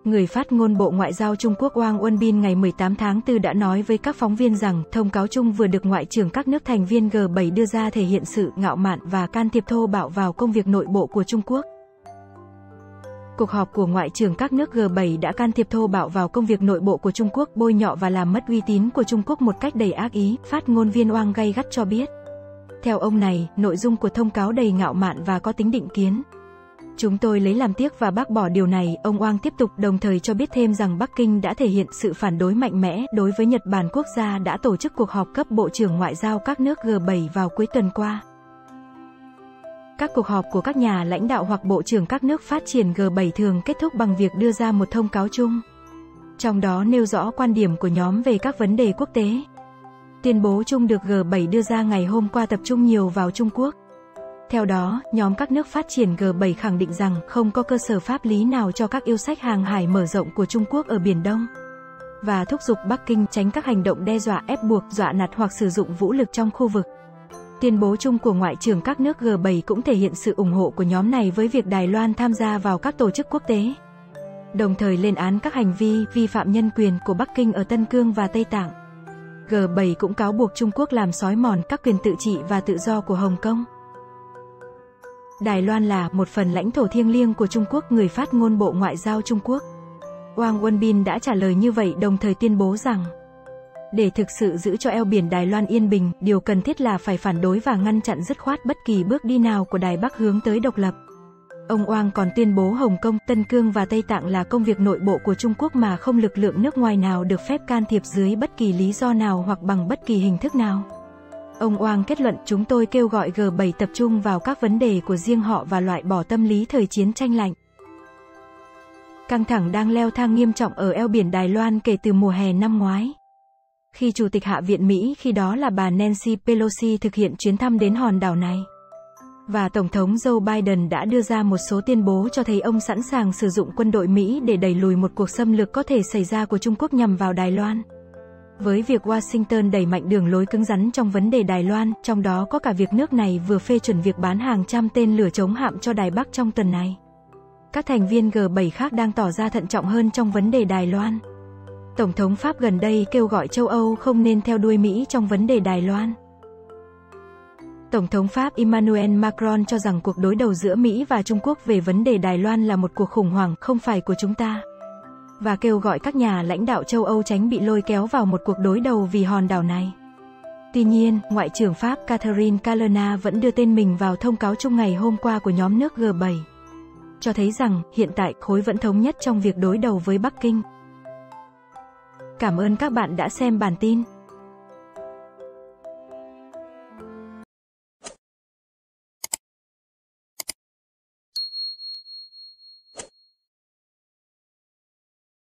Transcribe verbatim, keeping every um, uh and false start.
Người phát ngôn Bộ Ngoại giao Trung Quốc Wang Wenbin ngày mười tám tháng tư đã nói với các phóng viên rằng, thông cáo chung vừa được Ngoại trưởng các nước thành viên G bảy đưa ra thể hiện sự ngạo mạn và can thiệp thô bạo vào công việc nội bộ của Trung Quốc. Cuộc họp của Ngoại trưởng các nước G bảy đã can thiệp thô bạo vào công việc nội bộ của Trung Quốc, bôi nhọ và làm mất uy tín của Trung Quốc một cách đầy ác ý, phát ngôn viên Wang gay gắt cho biết. Theo ông này, nội dung của thông cáo đầy ngạo mạn và có tính định kiến. Chúng tôi lấy làm tiếc và bác bỏ điều này, ông Wang tiếp tục, đồng thời cho biết thêm rằng Bắc Kinh đã thể hiện sự phản đối mạnh mẽ đối với Nhật Bản. Quốc gia đã tổ chức cuộc họp cấp bộ trưởng ngoại giao các nước G bảy vào cuối tuần qua. Các cuộc họp của các nhà lãnh đạo hoặc bộ trưởng các nước phát triển G bảy thường kết thúc bằng việc đưa ra một thông cáo chung. Trong đó nêu rõ quan điểm của nhóm về các vấn đề quốc tế. Tuyên bố chung được G bảy đưa ra ngày hôm qua tập trung nhiều vào Trung Quốc. Theo đó, nhóm các nước phát triển G bảy khẳng định rằng không có cơ sở pháp lý nào cho các yêu sách hàng hải mở rộng của Trung Quốc ở Biển Đông, và thúc giục Bắc Kinh tránh các hành động đe dọa, ép buộc, dọa nạt hoặc sử dụng vũ lực trong khu vực. Tuyên bố chung của Ngoại trưởng các nước G bảy cũng thể hiện sự ủng hộ của nhóm này với việc Đài Loan tham gia vào các tổ chức quốc tế, đồng thời lên án các hành vi vi phạm nhân quyền của Bắc Kinh ở Tân Cương và Tây Tạng. G bảy cũng cáo buộc Trung Quốc làm xói mòn các quyền tự trị và tự do của Hồng Kông. Đài Loan là một phần lãnh thổ thiêng liêng của Trung Quốc, người phát ngôn Bộ Ngoại giao Trung Quốc Wang Wenbin đã trả lời như vậy, đồng thời tuyên bố rằng, để thực sự giữ cho eo biển Đài Loan yên bình, điều cần thiết là phải phản đối và ngăn chặn dứt khoát bất kỳ bước đi nào của Đài Bắc hướng tới độc lập. Ông Wang còn tuyên bố Hồng Kông, Tân Cương và Tây Tạng là công việc nội bộ của Trung Quốc mà không lực lượng nước ngoài nào được phép can thiệp dưới bất kỳ lý do nào hoặc bằng bất kỳ hình thức nào. Ông Wang kết luận, chúng tôi kêu gọi G bảy tập trung vào các vấn đề của riêng họ và loại bỏ tâm lý thời chiến tranh lạnh. Căng thẳng đang leo thang nghiêm trọng ở eo biển Đài Loan kể từ mùa hè năm ngoái, khi Chủ tịch Hạ viện Mỹ khi đó là bà Nancy Pelosi thực hiện chuyến thăm đến hòn đảo này. Và Tổng thống Joe Biden đã đưa ra một số tuyên bố cho thấy ông sẵn sàng sử dụng quân đội Mỹ để đẩy lùi một cuộc xâm lược có thể xảy ra của Trung Quốc nhằm vào Đài Loan. Với việc Washington đẩy mạnh đường lối cứng rắn trong vấn đề Đài Loan, trong đó có cả việc nước này vừa phê chuẩn việc bán hàng trăm tên lửa chống hạm cho Đài Bắc trong tuần này. Các thành viên G bảy khác đang tỏ ra thận trọng hơn trong vấn đề Đài Loan. Tổng thống Pháp gần đây kêu gọi châu Âu không nên theo đuôi Mỹ trong vấn đề Đài Loan. Tổng thống Pháp Emmanuel Macron cho rằng cuộc đối đầu giữa Mỹ và Trung Quốc về vấn đề Đài Loan là một cuộc khủng hoảng, không phải của chúng ta, và kêu gọi các nhà lãnh đạo châu Âu tránh bị lôi kéo vào một cuộc đối đầu vì hòn đảo này. Tuy nhiên, Ngoại trưởng Pháp Catherine Colonna vẫn đưa tên mình vào thông cáo chung ngày hôm qua của nhóm nước G bảy, cho thấy rằng, hiện tại, khối vẫn thống nhất trong việc đối đầu với Bắc Kinh. Cảm ơn các bạn đã xem bản tin.